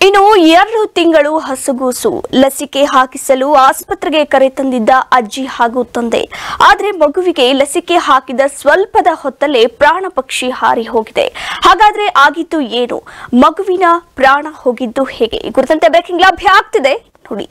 ಇನ್ನು 2 ತಿಂಗಳು ಹಸುಗೂಸು ಲಸಿಕೆ ಹಾಕಿಸಲು ಆಸ್ಪತ್ರೆಗೆ ಕರೆ ತಂದಿದ್ದ ಅಜ್ಜಿ ಹಾಗೂ ತಂದೆ. ಆದರೆ ಮಗುವಿಗೆ ಲಸಿಕೆ ಹಾಕಿದ ಸ್ವಲ್ಪದ ಹೊತ್ತಲ್ಲೇ ಪ್ರಾಣ ಪಕ್ಷಿ ಹಾರಿ ಹೋಗಿದೆ. ಹಾಗಾದ್ರೆ ಆಗಿದ್ದು ಏನು? ಮಗುವಿನ ಪ್ರಾಣ ಹೋಗಿದ್ದು ಹೇಗೆ? ಈ ಕುರಿತಂತೆ ಬ್ರೇಕಿಂಗ್ ಲಭ್ಯ ಆಗ್ತಿದೆ ನೋಡಿ.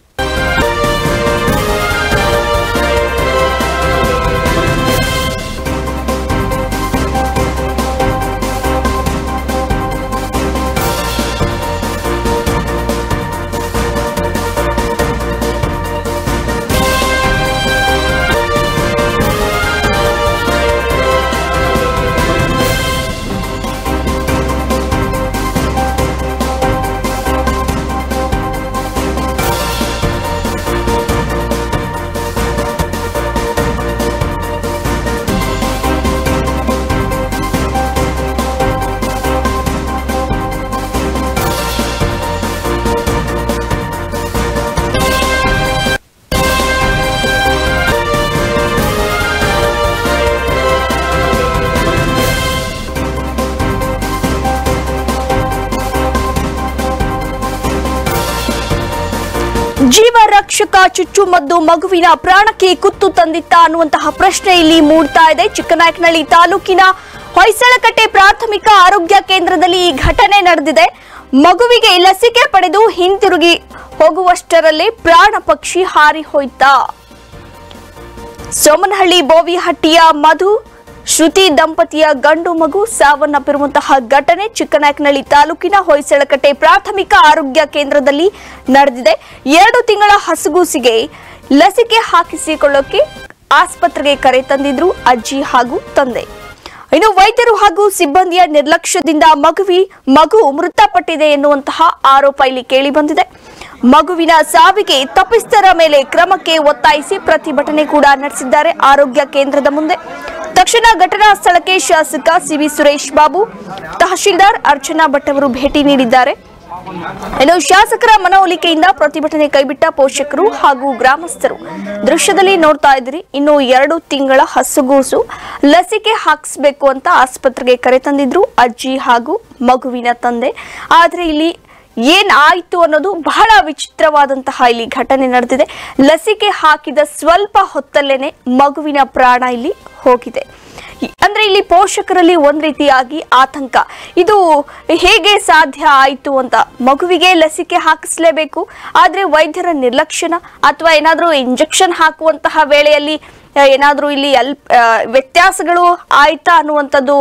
ಜೀವ ರಕ್ಷಕ ಚುಚ್ಚುಮದ್ದು ಮಗುವಿನ ಪ್ರಾಣಕ್ಕೆ ಕುತ್ತು ತಂದಿತ್ತ ಅನ್ನುವಂತಹ ಪ್ರಶ್ನೆ ಇಲ್ಲಿ ಮೂಡ್ತಾ ಇದೆ. ಚಿಕ್ಕನಾಯಕನಹಳ್ಳಿ ತಾಲೂಕಿನ ಹೊಯ್ಸಳಕಟ್ಟೆ ಪ್ರಾಥಮಿಕ ಆರೋಗ್ಯ ಕೇಂದ್ರದಲ್ಲಿ ಈ ಘಟನೆ ನಡೆದಿದೆ. ಮಗುವಿಗೆ ಲಸಿಕೆ ಪಡೆದು ಹಿಂತಿರುಗಿ ಹೋಗುವಷ್ಟರಲ್ಲೇ ಪ್ರಾಣ ಪಕ್ಷಿ ಹಾರಿ ಹೋಯ್ತಾ. ಸೋಮನಹಳ್ಳಿ ಬೋವಿಹಟ್ಟಿಯ ಮಧು ಶ್ರುತಿ ದಂಪತಿಯ ಗಂಡು ಮಗು ಸಾವನ್ನಪ್ಪಿರುವಂತಹ ಘಟನೆ ಚಿಕ್ಕನಾಯಕನಹಳ್ಳಿ ತಾಲೂಕಿನ ಹೊಯ್ಸಳಕಟ್ಟೆ ಪ್ರಾಥಮಿಕ ಆರೋಗ್ಯ ಕೇಂದ್ರದಲ್ಲಿ ನಡೆದಿದೆ. 2 ತಿಂಗಳ ಹಸುಗೂಸಿಗೆ ಲಸಿಕೆ ಹಾಕಿಸಿಕೊಳ್ಳೋಕೆ ಆಸ್ಪತ್ರೆಗೆ ಕರೆ ತಂದಿದ್ರು ಅಜ್ಜಿ ಹಾಗೂ ತಂದೆ. ಇನ್ನು ವೈದ್ಯರು ಹಾಗೂ ಸಿಬ್ಬಂದಿಯ ನಿರ್ಲಕ್ಷ್ಯದಿಂದ ಮಗು ಮೃತಪಟ್ಟಿದೆ ಎನ್ನುವಂತಹ ಆರೋಪ ಇಲ್ಲಿ ಕೇಳಿ ಬಂದಿದೆ. ಮಗುವಿನ ಸಾವಿಗೆ ತಪ್ಪಿಸ್ಥರ ಮೇಲೆ ಕ್ರಮಕ್ಕೆ ಒತ್ತಾಯಿಸಿ ಪ್ರತಿಭಟನೆ ಕೂಡ ನಡೆಸಿದ್ದಾರೆ ಆರೋಗ್ಯ ಕೇಂದ್ರದ ಮುಂದೆ. ತಕ್ಷಣ ಘಟನಾ ಸ್ಥಳಕ್ಕೆ ಶಾಸಕ ಸಿವಿ ಸುರೇಶ್ ಬಾಬು, ತಹಶೀಲ್ದಾರ್ ಅರ್ಚನಾ ಭಟ್ ಅವರು ಭೇಟಿ ನೀಡಿದ್ದಾರೆ. ಇನ್ನು ಶಾಸಕರ ಮನವೊಲಿಕೆಯಿಂದ ಪ್ರತಿಭಟನೆ ಕೈಬಿಟ್ಟ ಪೋಷಕರು ಹಾಗೂ ಗ್ರಾಮಸ್ಥರು. ದೃಶ್ಯದಲ್ಲಿ ನೋಡ್ತಾ ಇದ್ದೀರಿ. ಇನ್ನು 2 ತಿಂಗಳ ಹಸುಗೂಸು ಲಸಿಕೆ ಹಾಕಿಸಬೇಕು ಅಂತ ಆಸ್ಪತ್ರೆಗೆ ಕರೆ ತಂದಿದ್ರು ಅಜ್ಜಿ ಹಾಗೂ ಮಗುವಿನ ತಂದೆ. ಆದ್ರೆ ಇಲ್ಲಿ ಏನಾಯ್ತು ಅನ್ನೋದು ಬಹಳ ವಿಚಿತ್ರವಾದಂತಹ ಇಲ್ಲಿ ಘಟನೆ ನಡೆದಿದೆ. ಲಸಿಕೆ ಹಾಕಿದ ಸ್ವಲ್ಪ ಹೊತ್ತಲ್ಲೇನೆ ಮಗುವಿನ ಪ್ರಾಣ ಇಲ್ಲಿ ಹೋಗಿದೆ. ಅಂದ್ರೆ ಇಲ್ಲಿ ಪೋಷಕರಲ್ಲಿ ಒಂದ್ ರೀತಿಯಾಗಿ ಆತಂಕ, ಇದು ಹೇಗೆ ಸಾಧ್ಯ ಆಯ್ತು ಅಂತ. ಮಗುವಿಗೆ ಲಸಿಕೆ ಹಾಕಿಸ್ಲೇಬೇಕು, ಆದ್ರೆ ವೈದ್ಯರ ನಿರ್ಲಕ್ಷ್ಯನ ಅಥವಾ ಏನಾದ್ರೂ ಇಂಜೆಕ್ಷನ್ ಹಾಕುವಂತಹ ವೇಳೆಯಲ್ಲಿ ಏನಾದ್ರೂ ಇಲ್ಲಿ ವ್ಯತ್ಯಾಸಗಳು ಆಯ್ತಾ ಅನ್ನುವಂಥದ್ದು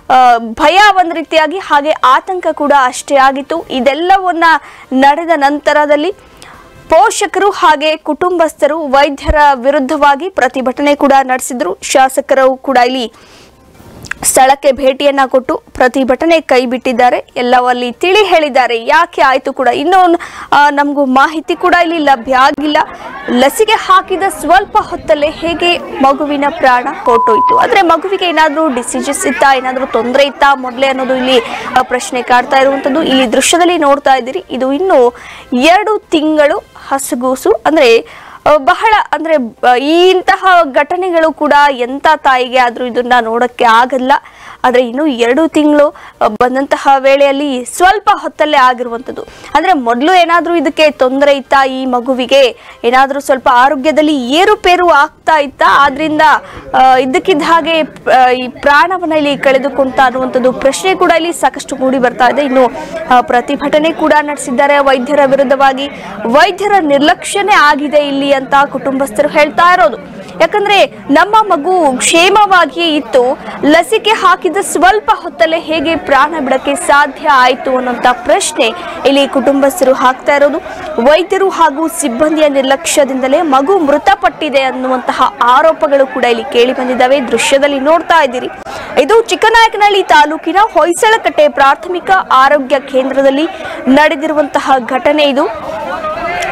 ಭಯ ಒಂದ್ ರೀತಿಯಾಗಿ, ಹಾಗೆ ಆತಂಕ ಕೂಡ ಅಷ್ಟೇ ಆಗಿತ್ತು. ಇದೆಲ್ಲವನ್ನ ನಡೆದ ನಂತರದಲ್ಲಿ ಪೋಷಕರು ಹಾಗೆ ಕುಟುಂಬಸ್ಥರು ವೈದ್ಯರ ವಿರುದ್ಧವಾಗಿ ಪ್ರತಿಭಟನೆ ಕೂಡ ನಡೆಸಿದ್ರು. ಶಾಸಕರು ಕೂಡ ಇಲ್ಲಿ ಸ್ಥಳಕ್ಕೆ ಭೇಟಿಯನ್ನ ಕೊಟ್ಟು ಪ್ರತಿಭಟನೆ ಕೈ ಬಿಟ್ಟಿದ್ದಾರೆ. ಎಲ್ಲವಲ್ಲಿ ತಿಳಿ ಹೇಳಿದ್ದಾರೆ ಯಾಕೆ ಆಯ್ತು ಕೂಡ. ಇನ್ನೂ ನಮಗೂ ಮಾಹಿತಿ ಕೂಡ ಇಲ್ಲಿ ಲಭ್ಯ ಆಗಿಲ್ಲ. ಲಸಿಕೆ ಹಾಕಿದ ಸ್ವಲ್ಪ ಹೊತ್ತಲ್ಲೇ ಹೇಗೆ ಮಗುವಿನ ಪ್ರಾಣ ಹೊರಟೋಯ್ತು, ಅಂದ್ರೆ ಮಗುವಿಗೆ ಏನಾದ್ರೂ ಡಿಸೀಸಸ್ ಇತ್ತಾ, ಏನಾದ್ರೂ ತೊಂದರೆ ಇತ್ತಾ ಮೊದಲೇ ಅನ್ನೋದು ಇಲ್ಲಿ ಪ್ರಶ್ನೆ ಕಾಡ್ತಾ ಇರುವಂತದ್ದು. ಇಲ್ಲಿ ದೃಶ್ಯದಲ್ಲಿ ನೋಡ್ತಾ ಇದ್ದೀರಿ. ಇದು ಇನ್ನು 2 ತಿಂಗಳು ಹಸುಗೂಸು. ಅಂದ್ರೆ ಬಹಳ ಅಂದ್ರೆ ಇಂತಹ ಘಟನೆಗಳು ಕೂಡ ಎಂತ ತಾಯಿಗೆ ಆದ್ರೂ ಇದನ್ನ ನೋಡಕ್ಕೆ ಆಗಲ್ಲ. ಆದ್ರೆ ಇನ್ನು 2 ತಿಂಗಳು ಬಂದಂತಹ ವೇಳೆಯಲ್ಲಿ ಸ್ವಲ್ಪ ಹೊತ್ತಲ್ಲೇ ಆಗಿರುವಂತದ್ದು. ಅಂದ್ರೆ ಮೊದಲು ಏನಾದ್ರೂ ಇದಕ್ಕೆ ತೊಂದರೆ ಇತ್ತಾ, ಈ ಮಗುವಿಗೆ ಏನಾದ್ರೂ ಸ್ವಲ್ಪ ಆರೋಗ್ಯದಲ್ಲಿ ಏರುಪೇರು ಆಗ್ತಾ ಇತ್ತಾ, ಆದ್ರಿಂದ ಇದಕ್ಕಿದ್ದ ಹಾಗೆ ಈ ಪ್ರಾಣವನ್ನ ಇಲ್ಲಿ ಕಳೆದುಕೊಂತ ಅನ್ನುವಂಥದ್ದು ಪ್ರಶ್ನೆ ಕೂಡ ಇಲ್ಲಿ ಸಾಕಷ್ಟು ಮೂಡಿ ಬರ್ತಾ ಇದೆ. ಇನ್ನು ಪ್ರತಿಭಟನೆ ಕೂಡ ನಡೆಸಿದ್ದಾರೆ ವೈದ್ಯರ ವಿರುದ್ಧವಾಗಿ. ವೈದ್ಯರ ನಿರ್ಲಕ್ಷ್ಯನೇ ಆಗಿದೆ ಇಲ್ಲಿ ಅಂತ ಕುಟುಂಬಸ್ಥರು ಹೇಳ್ತಾ ಇರೋದು. ಯಾಕಂದ್ರೆ ನಮ್ಮ ಮಗು ಕ್ಷೇಮವಾಗಿಯೇ ಇತ್ತು, ಲಸಿಕೆ ಹಾಕಿದ ಸ್ವಲ್ಪ ಹೊತ್ತಲ್ಲೇ ಹೇಗೆ ಪ್ರಾಣ ಬಿಡಕ್ಕೆ ಸಾಧ್ಯ ಆಯ್ತು ಅನ್ನೋಂತ ಪ್ರಶ್ನೆ ಇಲ್ಲಿ ಕುಟುಂಬಸ್ಥರು ಹಾಕ್ತಾ ಇರೋದು. ವೈದ್ಯರು ಹಾಗೂ ಸಿಬ್ಬಂದಿಯ ನಿರ್ಲಕ್ಷ್ಯದಿಂದಲೇ ಮಗು ಮೃತಪಟ್ಟಿದೆ ಅನ್ನುವಂತಹ ಆರೋಪಗಳು ಕೂಡ ಇಲ್ಲಿ ಕೇಳಿ ಬಂದಿದ್ದಾವೆ. ದೃಶ್ಯದಲ್ಲಿ ನೋಡ್ತಾ ಇದ್ದೀರಿ. ಇದು ಚಿಕ್ಕನಾಯಕನಹಳ್ಳಿ ತಾಲೂಕಿನ ಹೊಯ್ಸಳಕಟ್ಟೆ ಪ್ರಾಥಮಿಕ ಆರೋಗ್ಯ ಕೇಂದ್ರದಲ್ಲಿ ನಡೆದಿರುವಂತಹ ಘಟನೆ ಇದು.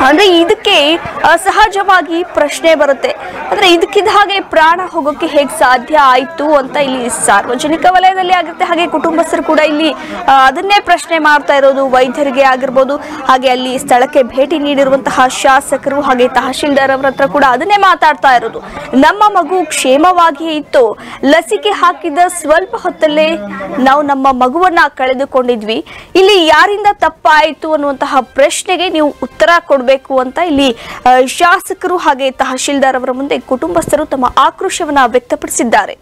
ಅಂದ್ರೆ ಇದಕ್ಕೆ ಸಹಜವಾಗಿ ಪ್ರಶ್ನೆ ಬರುತ್ತೆ, ಅಂದ್ರೆ ಇದಕ್ಕಿದ್ದ ಹಾಗೆ ಪ್ರಾಣ ಹೋಗೋಕೆ ಹೇಗೆ ಸಾಧ್ಯ ಆಯ್ತು ಅಂತ ಇಲ್ಲಿ ಸಾರ್ವಜನಿಕ ವಲಯದಲ್ಲಿ ಆಗಿರುತ್ತೆ. ಹಾಗೆ ಕುಟುಂಬಸ್ಥರು ಕೂಡ ಇಲ್ಲಿ ಅದನ್ನೇ ಪ್ರಶ್ನೆ ಮಾಡ್ತಾ ಇರೋದು, ವೈದ್ಯರಿಗೆ ಆಗಿರ್ಬೋದು, ಹಾಗೆ ಅಲ್ಲಿ ಸ್ಥಳಕ್ಕೆ ಭೇಟಿ ನೀಡಿರುವಂತಹ ಶಾಸಕರು ಹಾಗೆ ತಹಶೀಲ್ದಾರ್ ಅವರ ಹತ್ರ ಕೂಡ ಅದನ್ನೇ ಮಾತಾಡ್ತಾ ಇರೋದು. ನಮ್ಮ ಮಗು ಕ್ಷೇಮವಾಗಿಯೇ ಇತ್ತು, ಲಸಿಕೆ ಹಾಕಿದ ಸ್ವಲ್ಪ ಹೊತ್ತಲ್ಲೇ ನಾವು ನಮ್ಮ ಮಗುವನ್ನ ಕಳೆದುಕೊಂಡಿದ್ವಿ, ಇಲ್ಲಿ ಯಾರಿಂದ ತಪ್ಪಾಯಿತು ಅನ್ನುವಂತಹ ಪ್ರಶ್ನೆಗೆ ನೀವು ಉತ್ತರ ಕೊಡಬೇಕು ಅಂತ ಇಲ್ಲಿ ಶಾಸಕರು ಹಾಗೆ ತಹಶೀಲ್ದಾರ್ ಅವರ ಮುಂದೆ ಕುಟುಂಬಸ್ಥರು ತಮ್ಮ ಆಕ್ರೋಶವನ್ನ ವ್ಯಕ್ತಪಡಿಸಿದ್ದಾರೆ.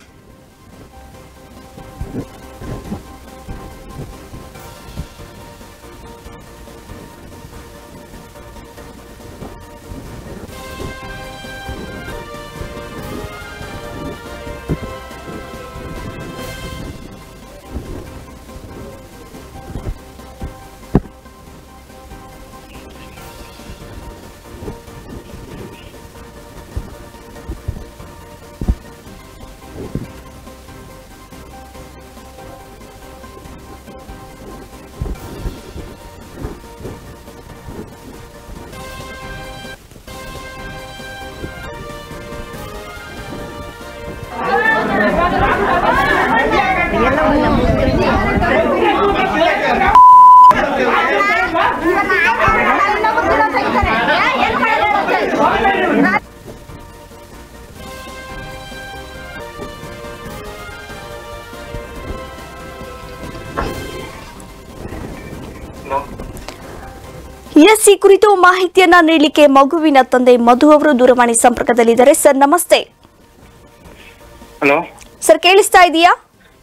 ಎಸ್, ಈ ಕುರಿತು ಮಾಹಿತಿಯನ್ನ ನೀಡಲಿಕ್ಕೆ ಮಗುವಿನ ತಂದೆ ಮಧು ಅವರು ದೂರವಾಣಿ ಸಂಪರ್ಕದಲ್ಲಿದ್ದಾರೆ. ಸರ್ ನಮಸ್ತೆ. ಹಲೋ ಸರ್, ಕೇಳಿಸ್ತಾ ಇದೆಯಾ?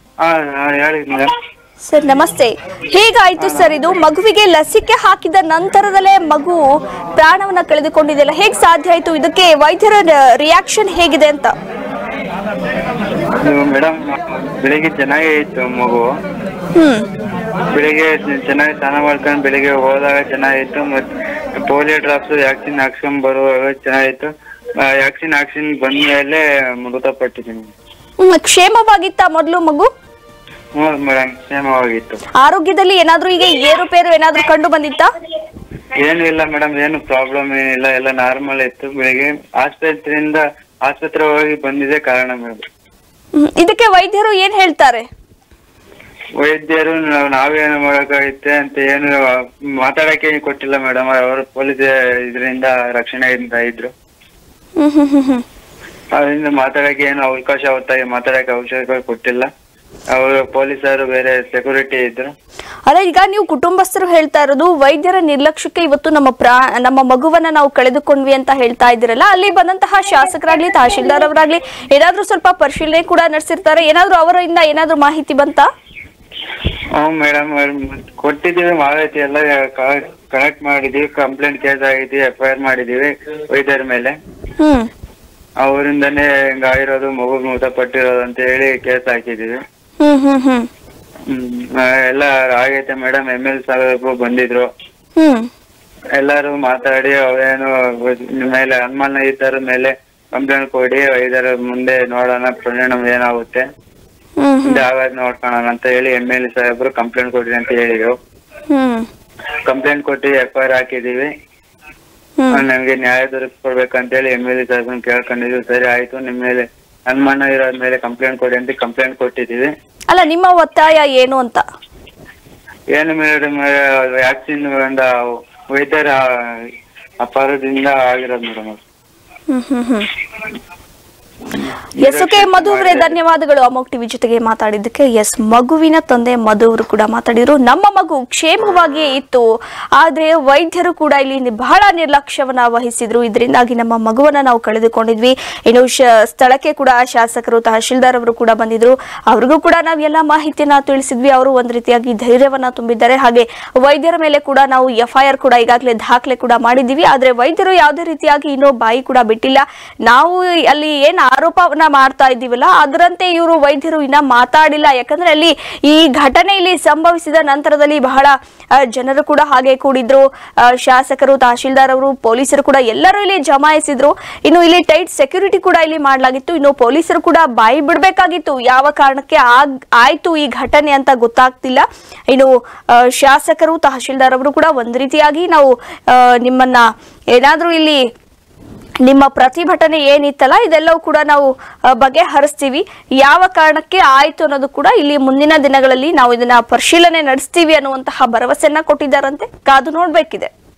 ಸರ್ ನಮಸ್ತೆ. ಹೇಗಾಯ್ತು ಸರ್ ಇದು? ಮಗುವಿಗೆ ಲಸಿಕೆ ಹಾಕಿದ ನಂತರದಲ್ಲೇ ಮಗು ಪ್ರಾಣವನ್ನ ಕಳೆದುಕೊಂಡಿದೆಯಲ್ಲ, ಹೇಗೆ ಸಾಧ್ಯ ಆಯ್ತು? ಇದಕ್ಕೆ ವೈದ್ಯರ ರಿಯಾಕ್ಷನ್ ಹೇಗಿದೆ ಅಂತ? ಮೇಡಮ್, ಬೆಳಿಗ್ಗೆ ಚೆನ್ನಾಗೇ ಇತ್ತು ಮಗು. ಬೆಳಿಗ್ಗೆ ಚೆನ್ನಾಗಿ ಸ್ನಾನ ಮಾಡ್ಕೊಂಡು ಬೆಳಿಗ್ಗೆ ಹೋದಾಗ ಚೆನ್ನಾಗಿತ್ತು. ಮತ್ತೆ ಪೋಲಿಯೋ ಡ್ರಾಪ್ಸ್ ವ್ಯಾಕ್ಸಿನ್ ಹಾಕ್ಸ್ಕೊಂಡ್ ಬರುವಾಗ ಚೆನ್ನಾಗಿತ್ತು. ವ್ಯಾಕ್ಸಿನ್ ಹಾಕ್ಸಿನ್ ಬಂದ ಮೇಲೆ ಮೃತಪಟ್ಟಿದ್ದೀನಿ. ಕ್ಷೇಮವಾಗಿತ್ತ ಮೊದಲು ಮಗು? ಮೇಡಮ್, ಕ್ಷೇಮವಾಗಿತ್ತು. ಆರೋಗ್ಯದಲ್ಲಿ ಏನಾದ್ರೂ ಈಗ ಏರುಪೇರು ಏನಾದ್ರೂ ಕಂಡು ಬಂದಿತ್ತಾ? ಏನು ಇಲ್ಲ ಮೇಡಮ್, ಏನು ಪ್ರಾಬ್ಲಮ್ ಏನಿಲ್ಲ, ಎಲ್ಲ ನಾರ್ಮಲ್ ಇತ್ತು. ಬೆಳಿಗ್ಗೆ ಆಸ್ಪತ್ರೆ ಹೋಗಿ ಬಂದಿದೆ ಕಾರಣ ಮೇಡಮ್. ಇದಕ್ಕೆ ವೈದ್ಯರು ಏನ್ ಹೇಳ್ತಾರೆ? ವೈದ್ಯರು ನಾವೇನು ಮಾಡಕ್ಕಾಗುತ್ತೆ ಅಂತ ಏನು ಮಾತಾಡಕ್ಕೆ ಕೊಟ್ಟಿಲ್ಲ ಮೇಡಮ್. ಅವರು ಪೊಲೀಸ್ ಇದರಿಂದ ರಕ್ಷಣೆಯಿಂದ ಇದ್ರು, ಅದರಿಂದ ಮಾತಾಡಕ್ಕೆ ಏನು ಮಾತಾಡಕ್ಕೆ ಅವಕಾಶ ಕೊಟ್ಟಿಲ್ಲ. ಅವರು ಪೊಲೀಸರು ಬೇರೆ ಸೆಕ್ಯೂರಿಟಿ ಇದ್ರು. ಅಲ್ಲ, ಈಗ ನೀವು ಕುಟುಂಬಸ್ಥರು ಹೇಳ್ತಾ ಇರೋದು ವೈದ್ಯರ ನಿರ್ಲಕ್ಷ್ಯಕ್ಕೆ ಇವತ್ತು ನಮ್ಮ ಮಗುವನ್ನ ನಾವು ಕಳೆದುಕೊಂಡ್ವಿ ಅಂತ ಹೇಳ್ತಾ ಇದ್ದೀರಲ್ಲ, ಅಲ್ಲಿ ಬಂದಂತಹ ಶಾಸಕರಾಗ್ಲಿ ತಹಶೀಲ್ದಾರ್ ಅವರಾಗ್ಲಿ ಏನಾದ್ರೂ ಸ್ವಲ್ಪ ಪರಿಶೀಲನೆ ಕೂಡ ನಡೆಸಿರ್ತಾರೆ, ಏನಾದ್ರೂ ಅವರಿಂದ ಏನಾದ್ರೂ ಮಾಹಿತಿ ಬಂತಾ? ಮೇಡಮ್, ಕೊಟ್ಟಿದ್ದೀವಿ, ಮಾಹಿತಿ ಎಲ್ಲ ಕನೆಕ್ಟ್ ಮಾಡಿದೀವಿ, ಕಂಪ್ಲೇಂಟ್ ಕೇಸ್ ಆಗಿದೀವಿ, FIR ಮಾಡಿದೀವಿ ವೈದ್ಯರ ಮೇಲೆ. ಅವರಿಂದಾನೇ ಹಿಂಗಾಗಿರೋದು, ಮಗು ಮೃತಪಟ್ಟಿರೋದು ಅಂತ ಹೇಳಿ ಕೇಸ್ ಹಾಕಿದೀವಿ. ಎಲ್ಲ ಆಗೈತೆ ಮೇಡಮ್. ML ಸಾಹೇಬರು ಬಂದಿದ್ರು, ಎಲ್ಲಾರು ಮಾತಾಡಿ ಅವೇನು ಮೇಲೆ ಅನುಮಾನ ಇದ್ದರ ಮೇಲೆ ಕಂಪ್ಲೇಂಟ್ ಕೊಡಿ, ವೈದ್ಯರ ಮುಂದೆ ನೋಡೋಣ ಪರಿಣಾಮ ಏನಾಗುತ್ತೆ ಆಗಾದ್ ನೋಡ್ಕೋಣ ಅಂತ ಹೇಳಿ ML ಸಾಹೇಬರು ಕಂಪ್ಲೇಂಟ್ ಕೊಡ್ರಿ ಅಂತ ಹೇಳಿದ್ರು. ಕಂಪ್ಲೇಂಟ್ ಕೊಟ್ಟು FIR ಹಾಕಿದೀವಿ. ನಮ್ಗೆ ನ್ಯಾಯ ದೊರಕಿಸ್ಕೊಡ್ಬೇಕಂತ ಹೇಳಿ ML ಸಾಹೇಬ್ರನ್ನ ಕೇಳ್ಕೊಂಡಿದ್ವಿ. ಸರಿ ಆಯ್ತು, ನಿಮ್ ಮೇಲೆ ಅನುಮಾನ ಇರೋದ್ ಮೇಲೆ ಕಂಪ್ಲೇಂಟ್ ಕೊಡಿ ಅಂತ ಕಂಪ್ಲೇಂಟ್ ಕೊಟ್ಟಿದೀವಿ. ಅಲ್ಲ, ನಿಮ್ಮ ಒತ್ತಾಯ ಏನು ಅಂತ? ಏನು ಮೇಡಮ್, ವ್ಯಾಕ್ಸಿನ್ ವೈದ್ಯರ ಅಪಾರದಿಂದ ಆಗಿರೋದು ಮೇಡಮ್. ಎಸ್, ಓಕೆ ಮಧು ಅವರೇ, ಧನ್ಯವಾದಗಳು ಅಮೋಕ್ ಟಿವಿ ಜೊತೆಗೆ ಮಾತಾಡಿದ್ದಕ್ಕೆ. ಎಸ್, ಮಗುವಿನ ತಂದೆ ಮಧು ಅವರು ಕೂಡ ಮಾತಾಡಿದ್ರು. ನಮ್ಮ ಮಗು ಕ್ಷೇಮವಾಗಿಯೇ ಇತ್ತು, ಆದ್ರೆ ವೈದ್ಯರು ಕೂಡ ಇಲ್ಲಿ ಬಹಳ ನಿರ್ಲಕ್ಷ್ಯವನ್ನ ವಹಿಸಿದ್ರು, ಇದರಿಂದಾಗಿ ನಮ್ಮ ಮಗುವನ್ನ ನಾವು ಕಳೆದುಕೊಂಡಿದ್ವಿ. ಇನ್ನು ಸ್ಥಳಕ್ಕೆ ಕೂಡ ಶಾಸಕರು ತಹಶೀಲ್ದಾರ್ ಅವರು ಕೂಡ ಬಂದಿದ್ರು, ಅವ್ರಿಗೂ ಕೂಡ ನಾವು ಎಲ್ಲ ಮಾಹಿತಿಯನ್ನ ತಿಳಿಸಿದ್ವಿ. ಅವರು ಒಂದ್ ರೀತಿಯಾಗಿ ಧೈರ್ಯವನ್ನ ತುಂಬಿದ್ದಾರೆ. ಹಾಗೆ ವೈದ್ಯರ ಮೇಲೆ ಕೂಡ ನಾವು FIR ಕೂಡ ಈಗಾಗಲೇ ದಾಖಲೆ ಕೂಡ ಮಾಡಿದ್ದೀವಿ. ಆದ್ರೆ ವೈದ್ಯರು ಯಾವುದೇ ರೀತಿಯಾಗಿ ಇನ್ನೂ ಬಾಯಿ ಕೂಡ ಬಿಟ್ಟಿಲ್ಲ. ನಾವು ಅಲ್ಲಿ ಏನ್ ಆರೋಪವನ್ನ ಮಾಡ್ತಾ ಇದ್ದೀವಲ್ಲ ಅದರಂತೆ ಇವರು ವೈದ್ಯರು ಇನ್ನ ಮಾತಾಡಿಲ್ಲ. ಯಾಕಂದ್ರೆ ಅಲ್ಲಿ ಈ ಘಟನೆ ಇಲ್ಲಿ ಸಂಭವಿಸಿದ ನಂತರದಲ್ಲಿ ಬಹಳ ಜನರು ಕೂಡ ಹಾಗೆ ಕೂಡಿದ್ರು. ಶಾಸಕರು, ತಹಶೀಲ್ದಾರ್ ಅವರು, ಪೊಲೀಸರು ಕೂಡ ಎಲ್ಲರೂ ಇಲ್ಲಿ ಜಮಾಯಿಸಿದ್ರು. ಇನ್ನು ಇಲ್ಲಿ ಟೈಟ್ ಸೆಕ್ಯೂರಿಟಿ ಕೂಡ ಇಲ್ಲಿ ಮಾಡಲಾಗಿತ್ತು. ಇನ್ನು ಪೊಲೀಸರು ಕೂಡ ಬಾಯಿ ಬಿಡಬೇಕಾಗಿತ್ತು, ಯಾವ ಕಾರಣಕ್ಕೆ ಆಯ್ತು ಈ ಘಟನೆ ಅಂತ ಗೊತ್ತಾಗ್ತಿಲ್ಲ. ಇನ್ನು ಶಾಸಕರು, ತಹಶೀಲ್ದಾರ್ ಅವರು ಕೂಡ ಒಂದ್ ರೀತಿಯಾಗಿ ನಾವು ನಿಮ್ಮನ್ನ ಏನಾದ್ರೂ ಇಲ್ಲಿ ನಿಮ್ಮ ಪ್ರತಿಭಟನೆ ಏನಿತ್ತಲ್ಲ ಇದೆಲ್ಲವೂ ಕೂಡ ನಾವು ಬಗೆಹರಿಸ್ತೀವಿ, ಯಾವ ಕಾರಣಕ್ಕೆ ಆಯ್ತು ಅನ್ನೋದು ಕೂಡ ಇಲ್ಲಿ ಮುಂದಿನ ದಿನಗಳಲ್ಲಿ ನಾವು ಇದನ್ನ ಪರಿಶೀಲನೆ ನಡೆಸ್ತೀವಿ ಅನ್ನುವಂತಹ ಭರವಸೆಯನ್ನ ಕೊಟ್ಟಿದ್ದಾರಂತೆ. ಕಾದು ನೋಡ್ಬೇಕಿದೆ.